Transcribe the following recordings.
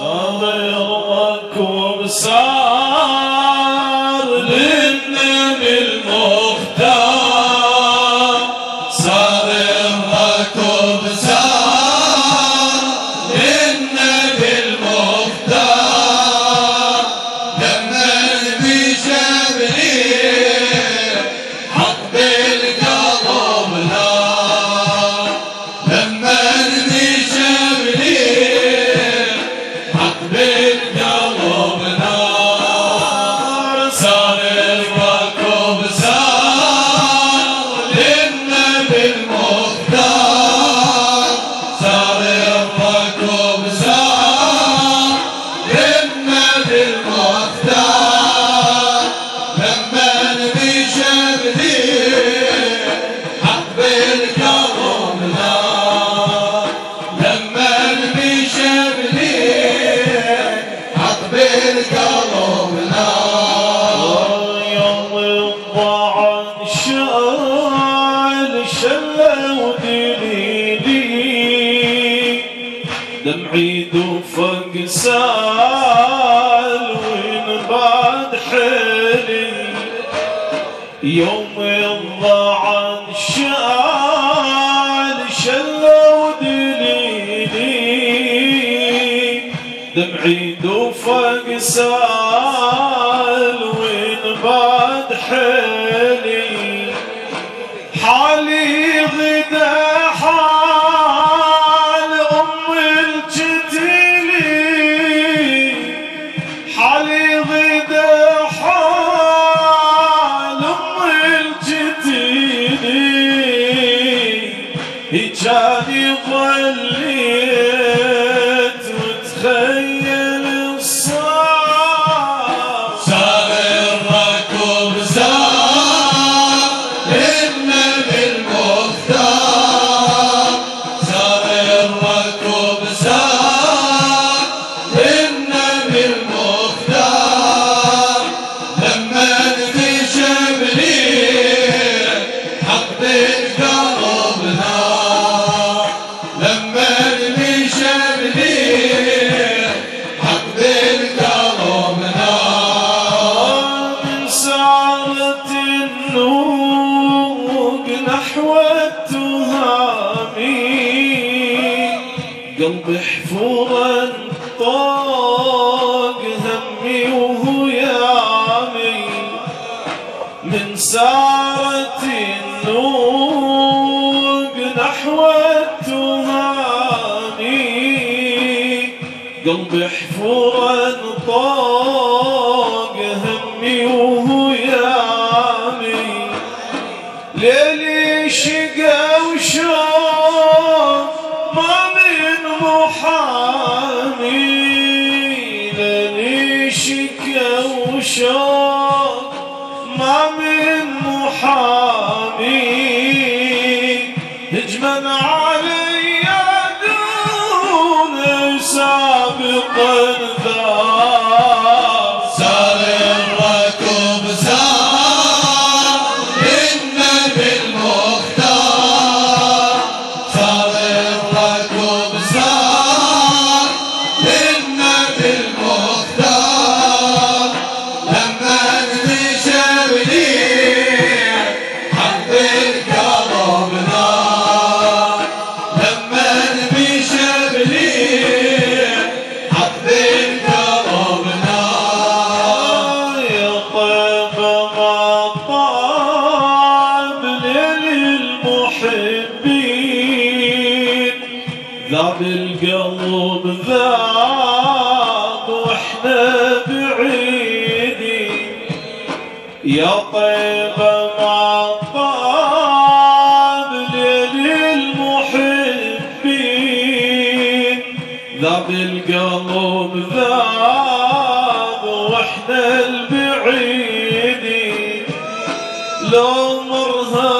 صدرك وبصار للنبي المختار صدرك وبصار للنبي المختار لما النبي جبريل حط بالقلب نار لما النبي جبريل حط بالقلب نار صار الركوب صار للنبي المختار صار الركوب صار للنبي المختار لما النبي جبريل حط بالقلب نار لما النبي جبريل حط بالقلب نار يوم الضعن شال شلة ودليلي دمعي دفق سال وينبعد حيلي يوم الضعن شال شلة ودليلي دمعي دفق سال وينبعد حيلي حالي غدا حال أم الجتيلي حالي غدا حال أم الجتيلي هجاني ظليت وتخيل الصار صار الركوب صار للنبي المختار صار الركوب صار للنبي المختار لما النبي جبريل حط بالقلب نار لما النبي جبريل حط بالقلب نار من سعرة النوق نحو التهامي قلبي حفورا طاق همي وهيامي من سعرة النوق نحو التهامي قلبي حفورا طاق همي وهيامي ليلي شقا وشوق ما من محامي ليلي شقا وشوق ما من محامي هجما علي دون سابقا ذا صار الركوب صار للنبي المختار صار الركوب صار للنبي المختار لما النبي جبريل حط بالقلب نار لما النبي جبريل حط بالقلب نار يا طيب ما طاب للمحبين ذاب القلب ذاب واحنا بعيدين يا طيب ما طاب للمحبين ذاب القلب ذاب واحنا البعيدين لو مرها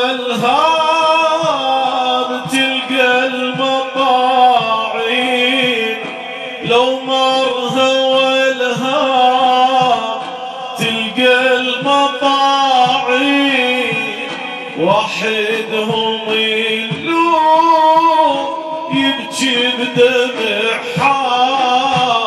والهاب تلقى المطاعين لو مرها والهاب تلقى المطاعين وحدهم يلوم يبكي بدمع حار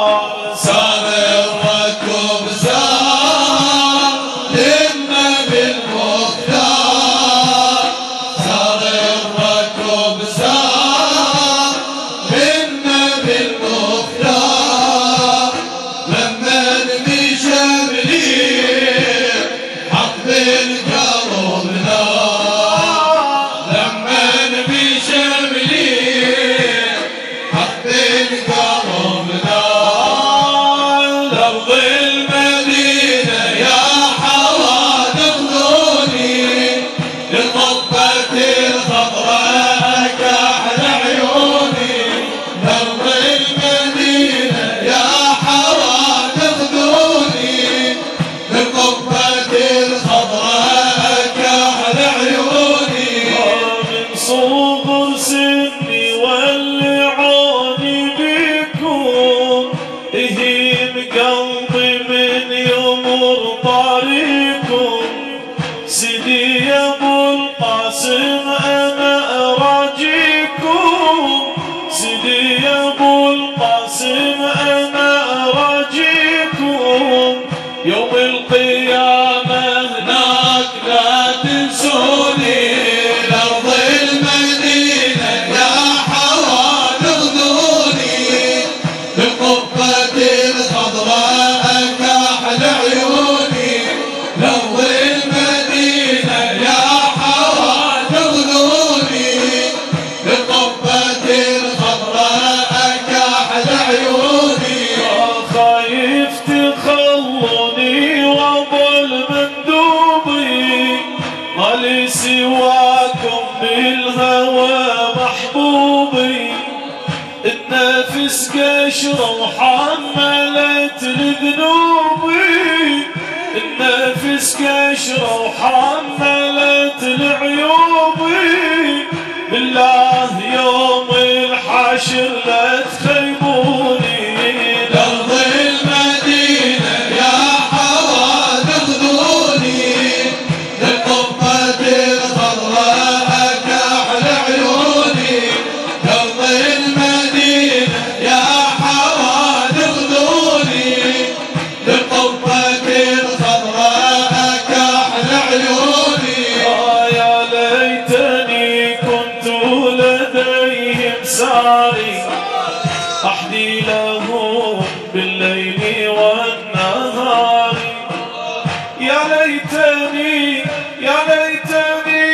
بالقبة الخضراء كحل عيوني لو المدينة يا حوا تغنوني بالقبة الخضراء كحل عيوني خايف تخلوني وأضل مندوبي ما لي سواكم بالهوى محبوبي النفس قشرة وحملت لذنوبي النفس قشرة وحملت لعيوبي بالله يوم الحشر لا تخيبوني لأرض المدينة يا حوا تغدوني للقبة الخضراء كحل عيوني لأرض المدينة يا حوا تغدوني للقبة الخضراء كحل عيوني يا ليتني كنت لديهم ساري أحدي لهم بالليل والنهار يا ليتني يا ليتني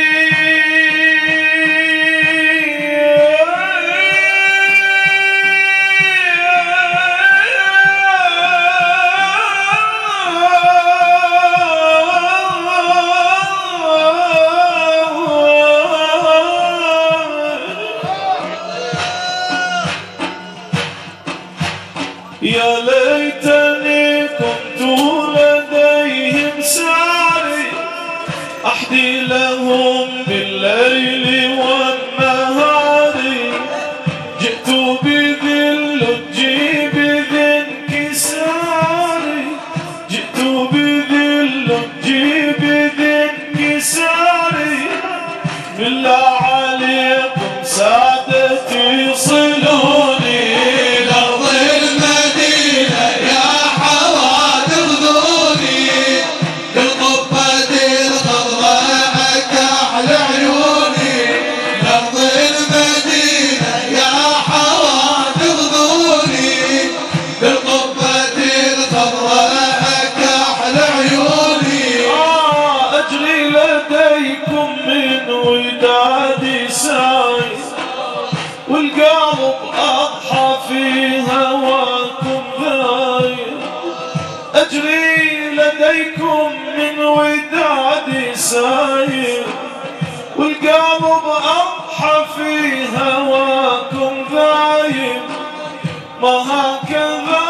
يا ليتني كنت لديهم ساري أحدي لهم بالليل والنهار جئت بذل الجيب ذي انكساري جئت بذل الجيب ذي انكساري بالله عليكم سادتي صلوني لأرض المدينة يا حوا تغدوني للقبة الخضراء كحل عيوني لأرض المدينة يا حوا تغدوني للقبة الخضراء كحل عيوني أجري لديكم من ودادي ساي والقلب أضحى في هواكم ذاير أجري لديكم من ودادي ساير والقلب أضحى في هواكم ذاير ما هكذا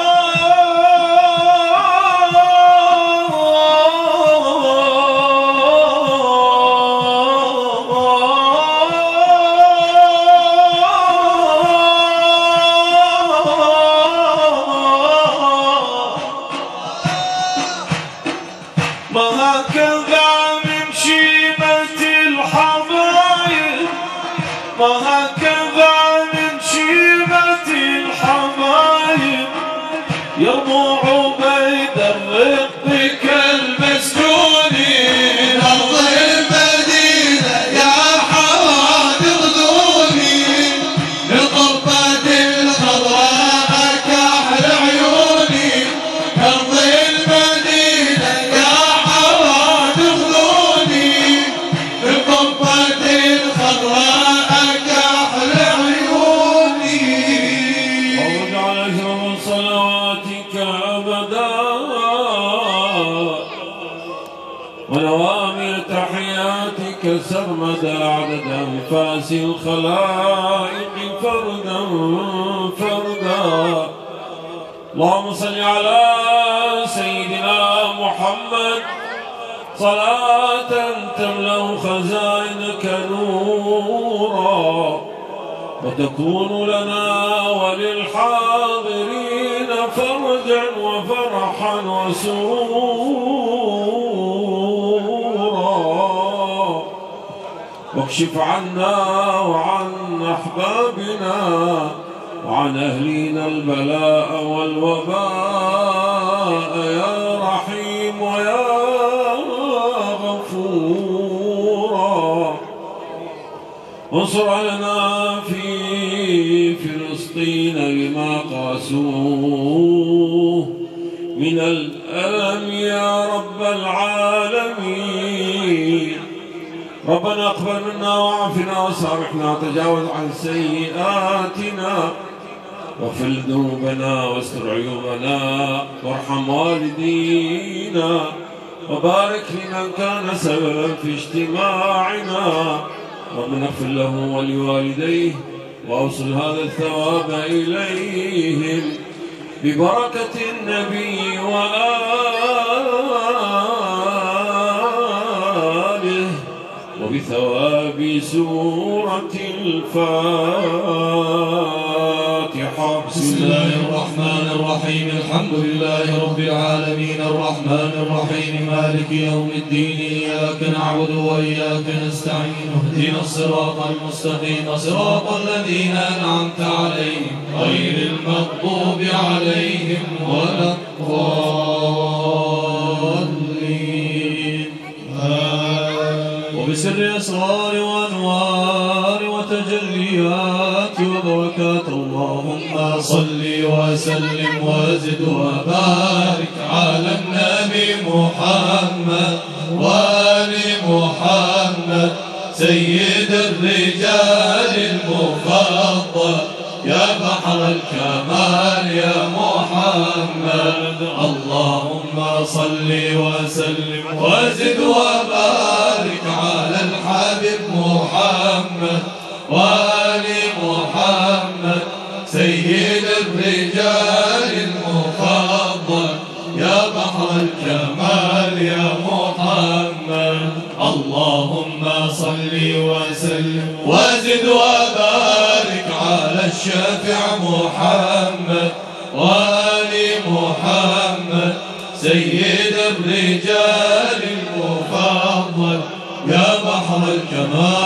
ما هكذا من شيمة الحبايب ما هكذا من شيمة الحبايب يرمو عبيد الرق كالمسجون لأرض المدينة يا حوا تغدوني للقبة الخضراء كحل عيوني لأرض المدينة يا حوا تغدوني للقبة الخضراء كحل عيوني واجعل أشرف صلواتك أبدا ونوامي تحياتك سرمدا عدد أنفاس الخلائق فردا فردا اللهم صل على سيدنا محمد صلاة تملأ خزائنك نورا وتكون لنا وللحاضرين فرجا وفرحا وسرورا واكشف عنا وعن أحبابنا وعن أهلنا البلاء والوباء يا رحيم ويا غفورا وانصر لنا في فلسطين المخلطين بما قاسوه من الألم يا رب العالمين. ربنا اقبل منا وعافنا وسامحنا وتجاوز عن سيئاتنا واغفر ذنوبنا واستر عيوبنا وارحم والدينا وبارك لمن كان سببا في اجتماعنا. ربنا اغفر له ولوالديه واوصل هذا الثواب إليهم ببركة النبي وآله وبثواب سورة الفاتحة. بسم الله الرحمن الرحيم. الحمد لله رب العالمين الرحمن الرحيم مالك يوم الدين. إياك نعبد وإياك نستعين. اهدنا الصراط المستقيم صراط الذين أنعمت عليهم غير المغضوب عليهم ولا الضالين. وبسر أسرار وأنوار وتجليات وبركات اللهم صل وسلم وزد وبارك على النبي محمد وآل محمد سيد الرجال المفضل يا بحر الكمال يا محمد. اللهم صل وسلم وزد وبارك على الحبيب محمد وآل محمد سيد الرجال المفضل يا بحر الكمال يا محمد. اللهم صل وسلم وزد وبارك على الشافع محمد وآل محمد سيد الرجال المفضل يا بحر الكمال